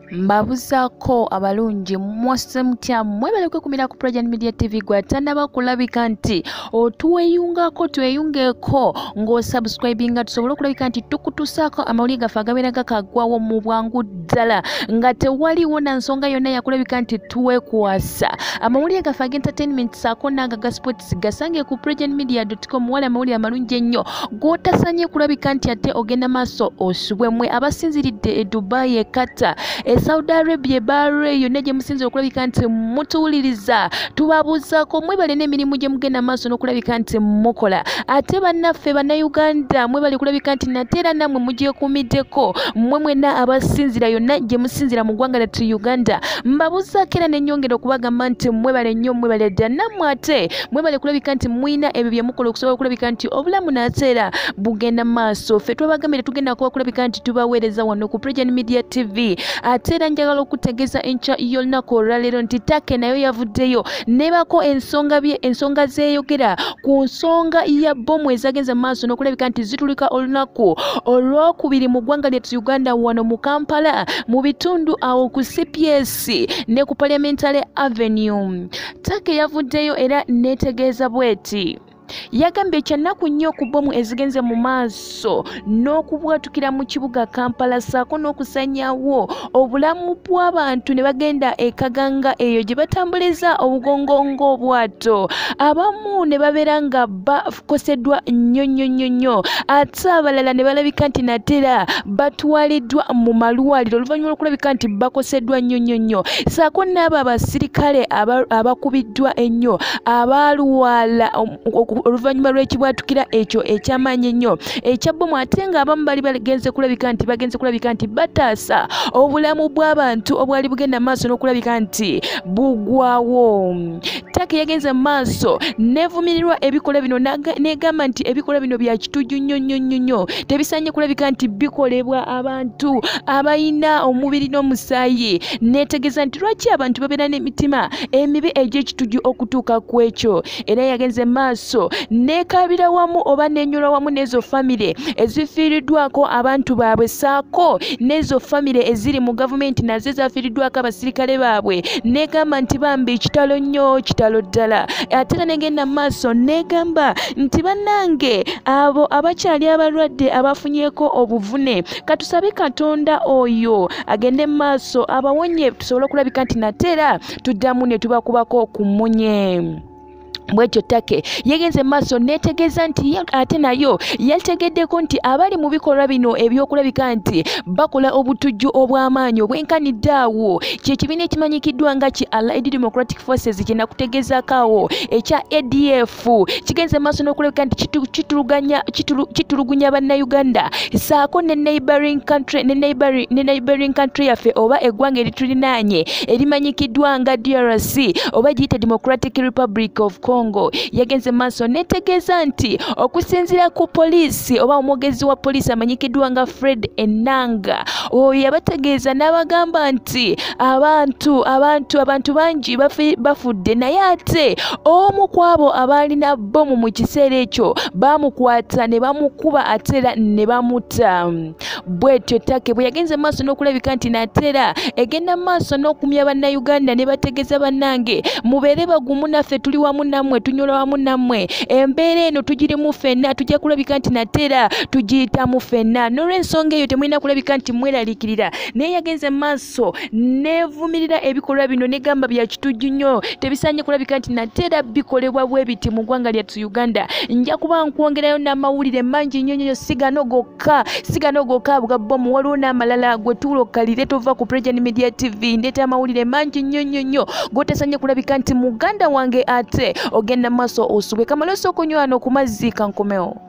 Mbabuzaako abalungi mwase mutya mwebale kwekumira ku PROJOURN Media TV gwatandaba kulabika nti otweyungako tweyungeko ng'osubscribinga tusobole okulabika nti tukutusaako amawulire gaffe agabeera gakagwawo mu bwangu ddala nga tewaliwo na nsonga yonna yakulabika nti tuwekwasa. Amawulire gaffe ag'entertainment saako n'aga ga sports gasange ku PROJOURNmedia.com wali amawulire amalungi ennyo g'otasanye kulabika nti ate ogenda maaso osubwemwe abasinziridde e Dubai, Qatar, Saudi Arabia, Bahrain yonna gye musinzira okulabika nti mutuwuliriza tubabuuzaako mwebale n'emirimu gye mugenda maaso n'okulabika nti mukola. Ate bannaffe BanaUganda mwebale kulabika nti nate era nammwe mugyekuumiddeko mmwe mwenna abasinzira yonna gye musinzira mu ggwanga lyattu Uganda. Mbabuuzaako era n'ennyongera okubagamba nti mwebale nnyo mwebale dda nammwe ate mwebale kulabika nti mwina ebyo bye mukola okusobola okulabika nti obulamu nate era bugenda maaso. Ffe twabagambye tugenda kuba kulabika nti tubaweereza wano ku PROJOURN Media TV. Ate era njagala okutegeeza enkya y'olunaku olwaleero nti ttake nayo yavuddeyo nebako ensonga zeeyogera ku nsonga ya bbomu ezagenza maaso n'okulabika nti zitulika olunaku olwokubiri mu ggwanga lyattu Uganda wano mu Kampala mu bitundu awo ku CPS ne ku PARLIAMENTARY avenue. Ttake yavuddeyo era neetegeeza bweti yagambye ekyannaku nnyo ku bbomu ezigenze mu maaso n'okubwatukira mu kibuga Kampala saako n'okusanyawo obulamu bw'abantu ne bagenda ekaganga eyo gye batambuliza obugongongo obwato. Abamu ne babeera nga bakoseddwa nnyo ate abalala ne balabika nti natera batwaliddwa mu malwaliro oluvannyuma lw'okulabika nti bakoseddwa nnyo saako n'abo abasirikale abakubiddwa ennyo abalwala oluvannyuma lw'ekibwatukira ekyo ekyamaanyi ennyo ekya bbomu ate nga abamu bali bagenze kulabika nti bataasa obulamu bw'abantu obwali bugenda maaso n'okulabika nti bugwawo. Ttake yagenze maaso nevumirirwa ebikolwa bino negamba nti ebikolwa bino bya kitujju nnyo tebisanye kulabika nti bikolebwa abantu abayina omubiri n'omusaayi. Neetegeeza nti lwaki abantu babeera n'emitima emibi egy'ekitujju okutuuka ku ekyo. Era yagenze maaso nekabira wamu oba nenyula wamu n'ezo famire ezifiiriddwako abantu baabwe saako n'ezo famire eziri mu gavumenti nazo ezafiiriddwako abasirikale baabwe. Negamba nti bambi kitalo nnyo kitalo ddala. Ate era negenda maaso negamba nti bannange abo abakyali abalwadde abafunyeeko obuvune katusabe Katonda oyo agende maaso abawonye tusobole okulabika nti nate era tuddamu ne tubakubako ku munye. Bwetyo ttake yegenze maaso neetegeeza nti ate nayo yategeddeko nti abali mu bikolwa bino ebyokulabika nti bakola obutujju obw'amaanyi obwenkanidde awo kyekibiina ekimanyikiddwa nga ki Allied Democratic Forces kye nakutegeezaako awo ekya ADF kigenze maaso n'okulabika nti kitulugunya bannayuganda saako ne neighboring country yaffe oba eggwanga eritulinaanye erimanyikiddwa nga DRC oba giyite Democratic Republic of Congo. Yagenze maaso neetegeeza nti okusinziira ku poliisi oba omwogezi wa poliisi amanyikiddwa nga Fred Enanga oyo yabategeeza n'abagamba nti abantu bangi bafudde naye ate omu ku abo abaalina bbomu mu kiseera ekyo bamukwata ne bamukuba ate era ne bamutta. Bwetyo ttake bwe yagenze maaso n'okulabika nti natera egenda maaso n'okumya bannayuganda ne bategeeza bannange mubeere bagumu naffe tuli wamu nammwe tunyola wamu nammwe embeera eno tugirimu ffenna tujja kulabika nti natera tugiyitamu ffenna n'olw'ensonga eyo temulina kulabika nti mweraliikirira. Naye yagenze maaso nevumirira ebikolwa bino negamba bya kitujju nnyo tebisanye kulabika nti natera bikolebwa bwe biti mu ggwanga lyattu Uganda. Nja kuba nkwongerayo n'amawulire mangi nnyo sigano gokka buga bbomu waliwo n'amalala gwe tulokalire tova ku PROJOURN Media TV ndeeta amawulire mangi nnyo gotasanye kulabika nti muganda wange ate ogenda maaso osubwe kamala osooka onywa wano ku mazzi kankomewo.